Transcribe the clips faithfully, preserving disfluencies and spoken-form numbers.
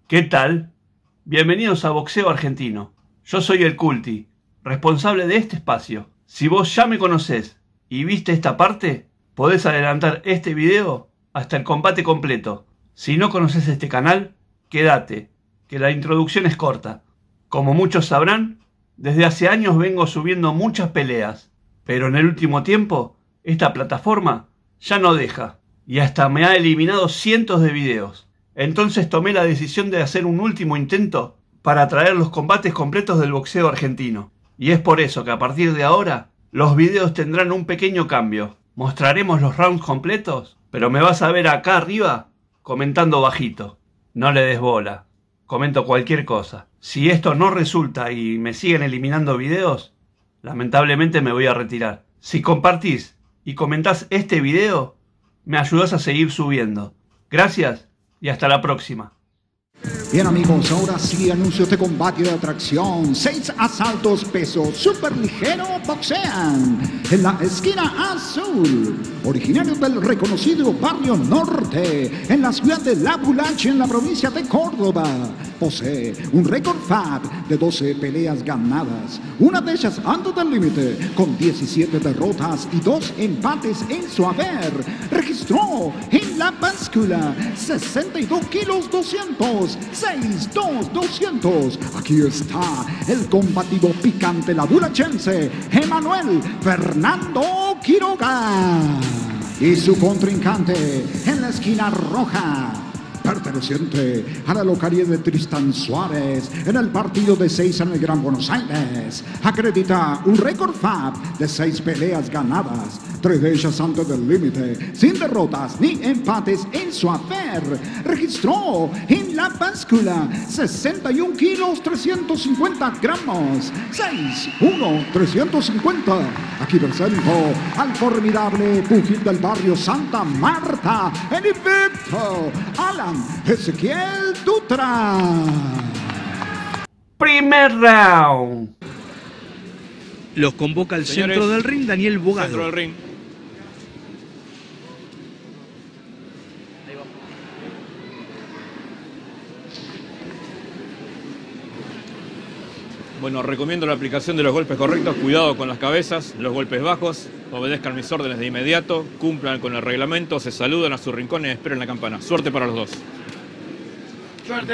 ¿Qué tal? Bienvenidos a Boxeo Argentino. Yo soy el Culti, responsable de este espacio. Si vos ya me conocés y viste esta parte, podés adelantar este video hasta el combate completo. Si no conoces este canal, quédate, que la introducción es corta. Como muchos sabrán, desde hace años vengo subiendo muchas peleas, pero en el último tiempo, esta plataforma ya no deja, y hasta me ha eliminado cientos de videos. Entonces tomé la decisión de hacer un último intento para traer los combates completos del boxeo argentino. Y es por eso que a partir de ahora, los videos tendrán un pequeño cambio. Mostraremos los rounds completos, pero me vas a ver acá arriba comentando bajito. No le des bola, comento cualquier cosa. Si esto no resulta y me siguen eliminando videos, lamentablemente me voy a retirar. Si compartís y comentás este video, me ayudás a seguir subiendo. Gracias. Y hasta la próxima. Bien amigos, ahora sí anuncio este combate de atracción. Seis asaltos peso super ligero boxean en la esquina azul, originario del reconocido barrio norte, en la ciudad de La Bulache, en la provincia de Córdoba. Posee un récord F A B de doce peleas ganadas, una de ellas antes del límite, con diecisiete derrotas y dos empates en su haber. Registró en la báscula sesenta y dos kilos doscientos, seis dos doscientos. Aquí está el combativo picante labulachense, Emanuel Fernando Quiroga. Y su contrincante en la esquina roja, perteneciente a la localidad de Tristán Suárez, en el partido de seis en el Gran Buenos Aires, acredita un récord F A B de seis peleas ganadas, tres de ellas antes del límite, sin derrotas ni empates en su haber. Registró en la báscula sesenta y un kilos trescientos cincuenta gramos, seis uno trescientos cincuenta. Aquí presento al formidable pugil del barrio Santa Marta, el invicto Alan Ezequiel Dutra. Primer round. Los convoca al Señores, centro del ring Daniel Bogado. Centro del ring. Bueno, recomiendo la aplicación de los golpes correctos, cuidado con las cabezas, los golpes bajos, obedezcan mis órdenes de inmediato, cumplan con el reglamento, se saludan a sus rincones y esperen la campana. Suerte para los dos. Suerte.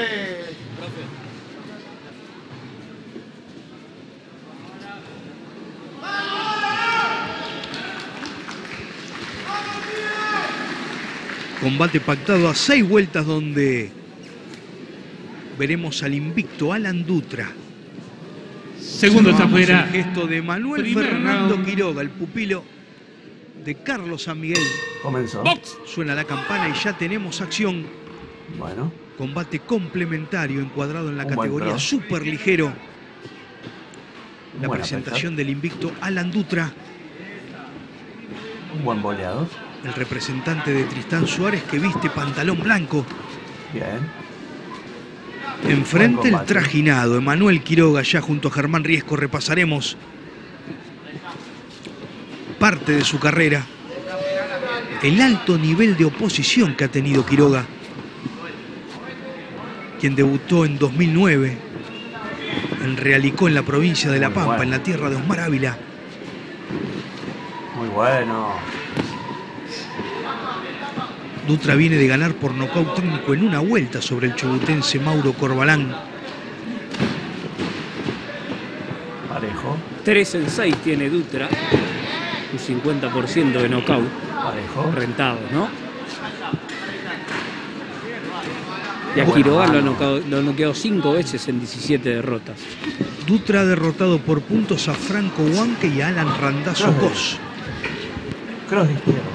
Combate pactado a seis vueltas donde veremos al invicto Alan Dutra. Segundo está afuera. El gesto de Manuel Primer Fernando round. Quiroga, el pupilo de Carlos San Miguel. Comenzó. Box. Suena la campana y ya tenemos acción. Bueno, Combate complementario encuadrado en la Un buen categoría pro. super ligero. La buena presentación del invicto Alan Dutra, un buen boleado. el representante de Tristán Suárez que viste pantalón blanco. Bien. Enfrente Buen el combate. trajinado Emanuel Quiroga, ya junto a Germán Riesco repasaremos parte de su carrera, el alto nivel de oposición que ha tenido Quiroga, quien debutó en dos mil nueve en Realicó, en la provincia de La Muy Pampa, bueno. en la tierra de Osmar Ávila. Muy bueno. Dutra viene de ganar por nocaut técnico en una vuelta sobre el chubutense Mauro Corbalán. Parejo. tres en seis tiene Dutra. Un cincuenta por ciento de knockout. Parejo. Rentado, ¿no? Y a Bueno, Quiroga lo ha mano. noqueado, lo ha noqueado cinco veces en diecisiete derrotas. Dutra ha derrotado por puntos a Franco Huanque y a Alan Randazzo Cross de- Cos. Cross de izquierda.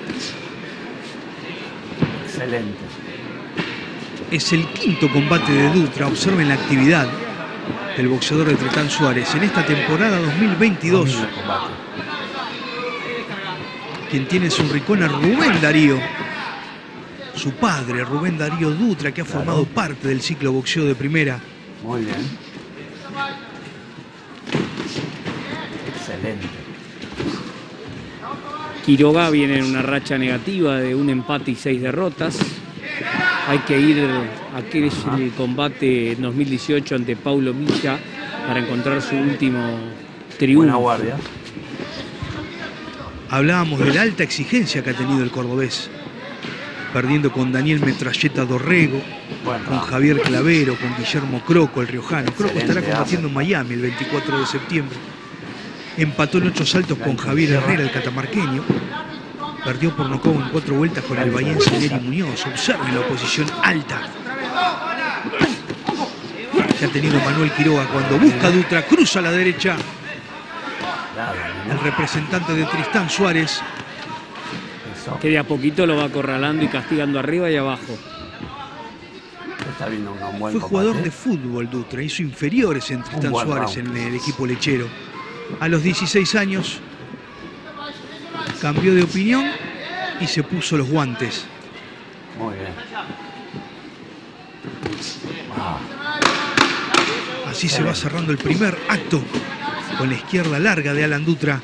Excelente. Es el quinto combate de Dutra. Observen la actividad del boxeador de Tristán Suárez en esta temporada dos mil veintidós. Domina el combate. Quien tiene en su rincón a Rubén Darío, su padre, Rubén Darío Dutra, que ha Claro. formado parte del ciclo boxeo de primera. Muy bien. Excelente. Quiroga viene en una racha negativa de un empate y seis derrotas. Hay que ir a aquel el combate en dos mil dieciocho ante Paulo Milla para encontrar su último triunfo. Buena guardia. Hablábamos de la alta exigencia que ha tenido el cordobés, perdiendo con Daniel Metralleta Dorrego, Bueno, con Javier Clavero, con Guillermo Croco, el riojano. Croco estará Excelente, combatiendo en Miami el veinticuatro de septiembre. Empató en ocho saltos con Javier Herrera, el catamarqueño. Perdió por nocaut en cuatro vueltas con el bahiense Neri Muñoz. Observe la oposición alta que ha tenido Manuel Quiroga cuando busca a Dutra, cruza a la derecha. El representante de Tristán Suárez, Eso. Que de a poquito lo va acorralando y castigando arriba y abajo. Está viendo un buen fue jugador combate. de fútbol Dutra, hizo inferiores en Tristán buen Suárez round. en el equipo lechero. A los dieciséis años cambió de opinión y se puso los guantes. Muy bien. Ah, Así se va cerrando el primer acto con la izquierda larga de Alan Dutra.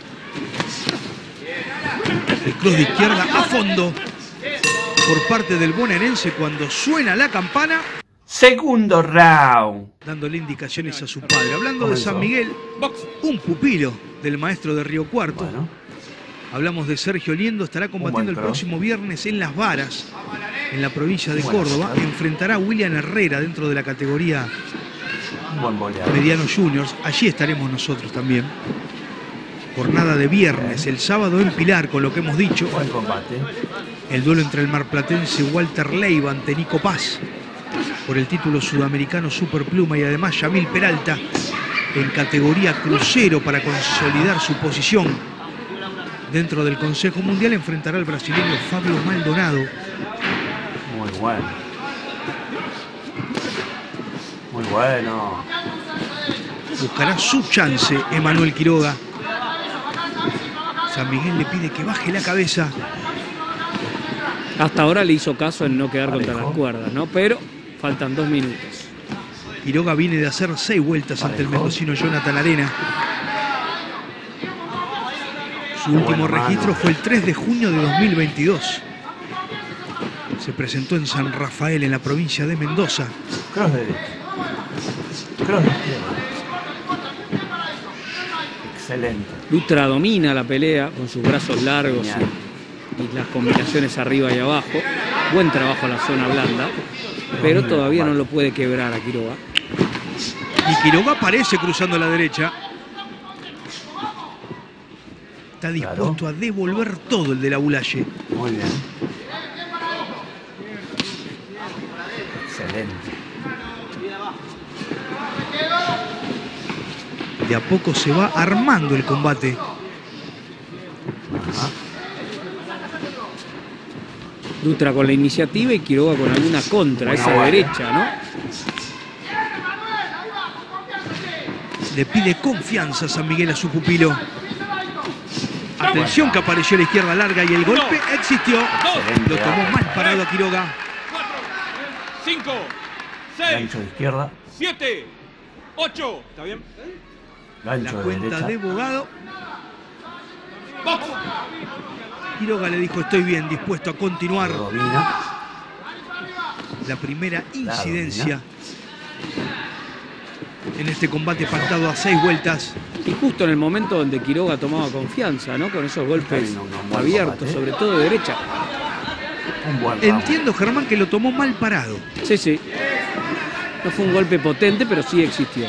El cross de izquierda a fondo por parte del bonaerense cuando suena la campana, segundo round. dándole indicaciones a su padre. Hablando de Comenzó. San Miguel, un pupilo del maestro de Río Cuarto. Bueno, Hablamos de Sergio Liendo, estará combatiendo el cross. próximo viernes en Las Varas, en la provincia de Bueno, Córdoba. claro. Enfrentará a William Herrera dentro de la categoría un buen boleado. Mediano Juniors. Allí estaremos nosotros también. Jornada de viernes, el sábado en Pilar, con lo que hemos dicho. Buen combate. El duelo entre el marplatense Walter Leiva ante Nico Paz por el título sudamericano Superpluma y además Yamil Peralta en categoría crucero para consolidar su posición dentro del Consejo Mundial. Enfrentará al brasileño Fabio Maldonado. Muy bueno. Muy bueno. Buscará su chance Emanuel Quiroga. San Miguel le pide que baje la cabeza. Hasta ahora le hizo caso en no quedar Parejo. contra las cuerdas, ¿no? Pero faltan dos minutos. Quiroga viene de hacer seis vueltas ante el Parejo. mendocino Jonathan Arena. Su último Buena mano. registro fue el tres de junio de dos mil veintidós. Se presentó en San Rafael, en la provincia de Mendoza. Cross de derecha. Cross de izquierda. Excelente. Dutra domina la pelea con sus brazos largos Genial. y, y las combinaciones arriba y abajo. Buen trabajo en la zona blanda, pero Muy todavía bien. no lo puede quebrar a Quiroga. Y Quiroga aparece cruzando la derecha. Está dispuesto Claro. a devolver todo el de la Bulaye. Muy bien. Excelente. De a poco se va armando el combate. Ajá. Dutra con la iniciativa y Quiroga con alguna contra, Buena esa guardia. derecha, ¿no? Le pide confianza a San Miguel a su pupilo. Atención que apareció la izquierda larga y el golpe existió. Excelente. Lo tomó mal parado a Quiroga. cinco, seis, Gancho de izquierda. siete, ocho. ¿Está bien? La Gancho de cuenta derecha. de Bogado. Box. Quiroga le dijo: estoy bien, dispuesto a continuar. Domina. La primera incidencia en este combate pactado a seis vueltas. Y justo en el momento donde Quiroga tomaba confianza, ¿no? Con esos golpes Está bien, un buen abiertos, combate. sobre todo de derecha. Un buen round. Entiendo, Germán, que lo tomó mal parado. Sí, sí. No fue un golpe potente, pero sí existió.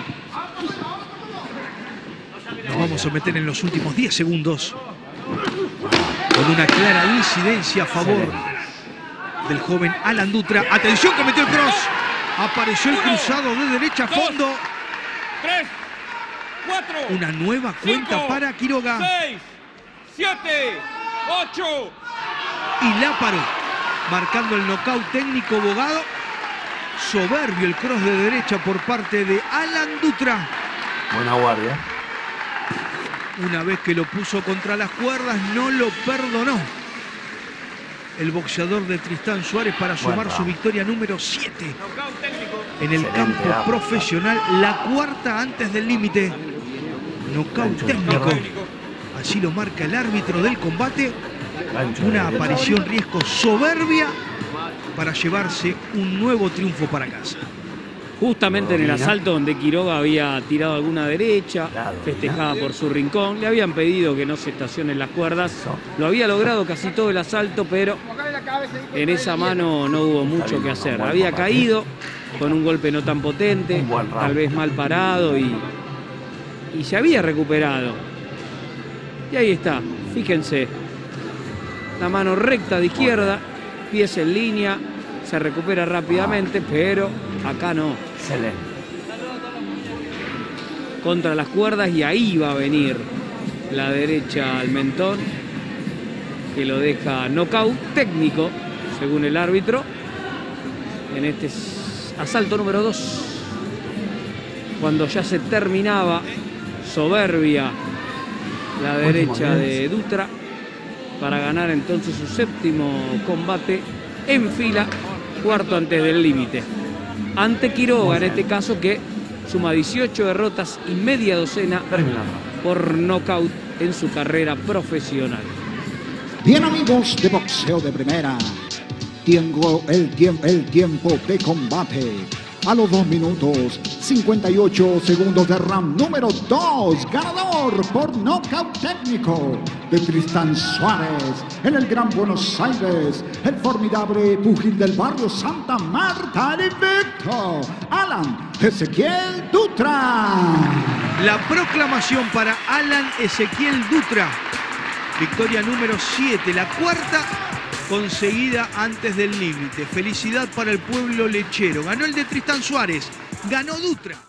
Nos vamos a meter en los últimos diez segundos con una clara incidencia a favor del joven Alan Dutra. Atención que metió el cross. Apareció el cruzado de derecha a fondo. tres, cuatro. Una nueva cuenta cinco, para Quiroga. seis, siete, ocho. Y la paró, marcando el nocaut técnico Bogado. Soberbio el cross de derecha por parte de Alan Dutra. Buena guardia. Una vez que lo puso contra las cuerdas, no lo perdonó el boxeador de Tristán Suárez para sumar Bueno. su victoria número siete Knockout técnico. en el Excelente, campo ah, profesional, la cuarta antes del límite. Nocaut Gancho de técnico. Técnico. Así lo marca el árbitro del combate. Gancho de Una derecha. aparición riesgo soberbia para llevarse un nuevo triunfo para casa. Justamente en el Domina. asalto donde Quiroga había tirado alguna derecha, La domina. festejada por su rincón, le habían pedido que no se estacionen las cuerdas. Eso. Lo había logrado casi todo el asalto, pero en esa mano no hubo mucho que hacer. Buen Había combate. caído con un golpe no tan potente, Un buen round. tal vez mal parado y, y se había recuperado. Y ahí está, fíjense, la mano recta de izquierda, pies en línea, se recupera rápidamente, pero acá no. Excelente. Contra las cuerdas y ahí va a venir la derecha al mentón, que lo deja nocaut técnico, según el árbitro, en este asalto número dos, cuando ya se terminaba. Soberbia la derecha de Dutra para ganar entonces su séptimo combate en fila, cuarto antes del límite, ante Quiroga en este caso, que suma dieciocho derrotas y media docena Terminando. por nocaut en su carrera profesional. Bien, amigos de Boxeo de Primera, tengo el, tiemp el tiempo de combate. A los dos minutos, cincuenta y ocho segundos de round número dos, ganador por nocaut técnico de Tristán Suárez, en el Gran Buenos Aires, el formidable pugil del barrio Santa Marta, el invicto, Alan Ezequiel Dutra. La proclamación para Alan Ezequiel Dutra. Victoria número siete, la cuarta conseguida antes del límite. Felicidad para el pueblo lechero. Ganó el de Tristán Suárez, ganó Dutra.